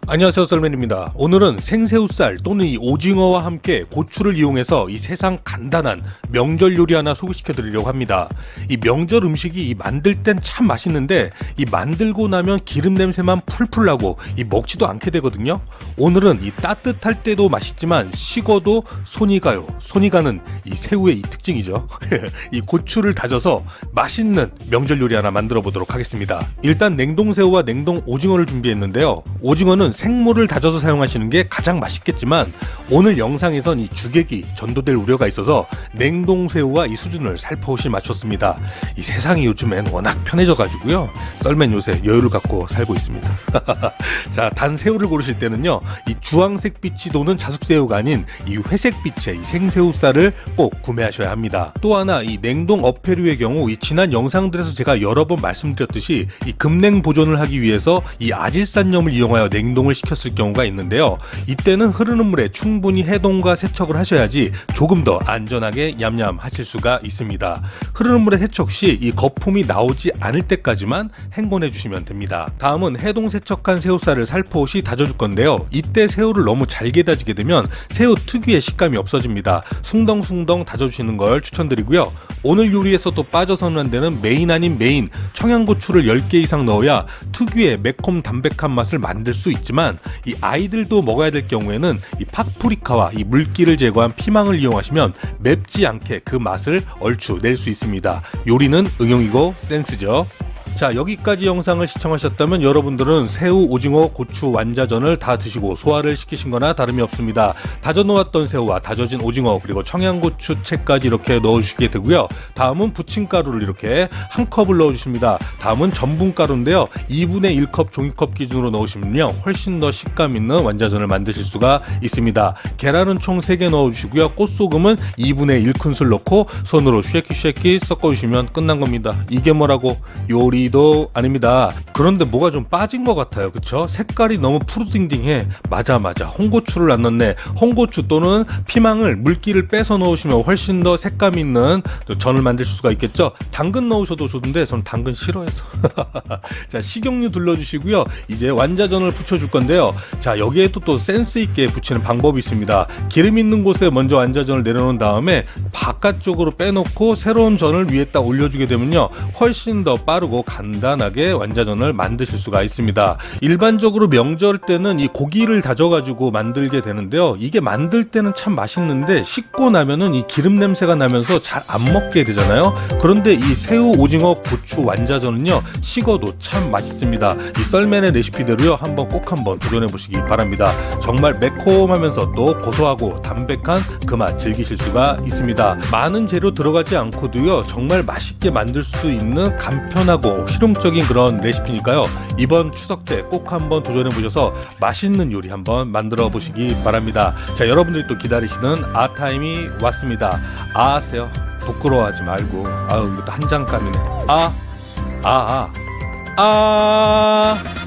안녕하세요, 썰맨입니다. 오늘은 생새우살 또는 이 오징어와 함께 고추를 이용해서 이 세상 간단한 명절 요리 하나 소개시켜 드리려고 합니다. 이 명절 음식이 이 만들 땐 참 맛있는데 이 만들고 나면 기름 냄새만 풀풀 나고 이 먹지도 않게 되거든요. 오늘은 이 따뜻할 때도 맛있지만 식어도 손이 가요. 손이 가는 이 새우의 이 특징이죠. 이 고추를 다져서 맛있는 명절 요리 하나 만들어 보도록 하겠습니다. 일단 냉동새우와 냉동 오징어를 준비했는데요. 오징어는 생물을 다져서 사용하시는 게 가장 맛있겠지만 오늘 영상에선 이 주객이 전도될 우려가 있어서 냉동새우와 이 수준을 살포시 맞췄습니다. 이 세상이 요즘엔 워낙 편해져 가지고요. 썰맨 요새 여유를 갖고 살고 있습니다. 자, 단 새우를 고르실 때는요. 이 주황색 빛이 도는 자숙새우가 아닌 이 회색빛의 이 생새우살을 꼭 구매하셔야 합니다. 또 하나 이 냉동 어패류의 경우 이 지난 영상들에서 제가 여러 번 말씀드렸듯이 이 급냉 보존을 하기 위해서 이 아질산염을 이용하여 냉동을 시켰을 경우가 있는데요. 이때는 흐르는 물에 충분히 해동과 세척을 하셔야지 조금 더 안전하게 얌얌 하실 수가 있습니다. 흐르는 물에 세척 시 이 거품이 나오지 않을 때까지만 헹궈내 주시면 됩니다. 다음은 해동 세척한 새우살을 살포시 다져줄 건데요. 이때 새우를 너무 잘게 다지게 되면 새우 특유의 식감이 없어집니다. 숭덩숭덩 다져주시는 걸 추천드리고요. 오늘 요리에서 또 빠져서는 안 되는 메인 아닌 메인 청양고추를 10개 이상 넣어야 특유의 매콤 담백한 맛을 만들 수 있지만 이 아이들도 먹어야 될 경우에는 이 파프리카와 이 물기를 제거한 피망을 이용하시면 맵지 않게 그 맛을 얼추 낼 수 있습니다. 요리는 응용이고 센스죠. 자, 여기까지 영상을 시청하셨다면 여러분들은 새우, 오징어, 고추 완자전을 다 드시고 소화를 시키신 거나 다름이 없습니다. 다져놓았던 새우와 다져진 오징어 그리고 청양고추 채까지 이렇게 넣어주시게 되고요. 다음은 부침가루를 이렇게 한 컵을 넣어주십니다. 다음은 전분가루인데요. 2분의 1컵 종이컵 기준으로 넣으시면요. 훨씬 더 식감 있는 완자전을 만드실 수가 있습니다. 계란은 총 3개 넣어주시고요. 꽃소금은 2분의 1큰술 넣고 손으로 쉐키 섞어주시면 끝난 겁니다. 이게 뭐라고? 요리 도 아닙니다. 그런데 뭐가 좀 빠진 것 같아요. 그쵸? 색깔이 너무 푸르딩딩해. 맞아 홍고추를 안 넣네. 홍고추 또는 피망을 물기를 빼서 넣으시면 훨씬 더 색감 있는 전을 만드실 수가 있겠죠. 당근 넣으셔도 좋은데 저는 당근 싫어해서. 자, 식용유 둘러주시고요. 이제 완자전을 붙여줄 건데요. 자, 여기에도 또 센스 있게 붙이는 방법이 있습니다. 기름 있는 곳에 먼저 완자전을 내려놓은 다음에 바깥쪽으로 빼놓고 새로운 전을 위에 딱 올려주게 되면요. 훨씬 더 빠르고 간단하게 완자전을 만드실 수가 있습니다. 일반적으로 명절 때는 이 고기를 다져가지고 만들게 되는데요. 이게 만들 때는 참 맛있는데 식고 나면은 이 기름 냄새가 나면서 잘 안 먹게 되잖아요. 그런데 이 새우, 오징어, 고추 완자전은요. 식어도 참 맛있습니다. 이 썰맨의 레시피대로요. 꼭 한번 도전해 보시기 바랍니다. 정말 매콤하면서 또 고소하고 담백한 그 맛 즐기실 수가 있습니다. 많은 재료 들어가지 않고도요. 정말 맛있게 만들 수 있는 간편하고 실용적인 그런 레시피니까요. 이번 추석 때 꼭 한번 도전해 보셔서 맛있는 요리 한번 만들어 보시기 바랍니다. 자, 여러분들이 또 기다리시는 아타임이 왔습니다. 하세요. 부끄러워하지 말고. 아유, 이것도 한 장감이네.